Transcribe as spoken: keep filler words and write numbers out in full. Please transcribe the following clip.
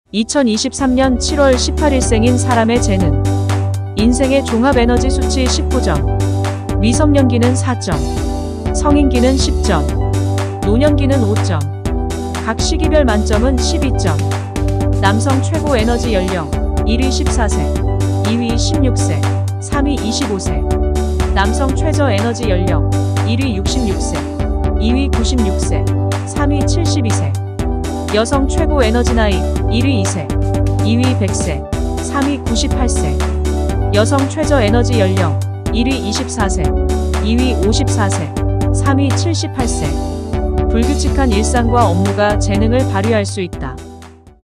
이천이십삼 년 칠월 십팔일 생인 사람의 재능. 인생의 종합 에너지 수치 십구 점. 미성년기는 사 점. 성인기는 십 점. 노년기는 오 점. 각 시기별 만점은 십이 점. 남성 최고 에너지 연령 일 위 십사 세, 이 위 십육 세, 삼 위 이십오 세. 남성 최저 에너지 연령 일 위 육십육 세, 이 위 구십육 세, 삼 위 칠십이 세. 여성 최고 에너지 나이 일 위 이 세, 이 위 백 세, 삼 위 구십팔 세. 여성 최저 에너지 연령 일 위 이십사 세, 이 위 오십사 세, 삼 위 칠십팔 세. 불규칙한 일상과 업무가 재능을 발휘할 수 있다.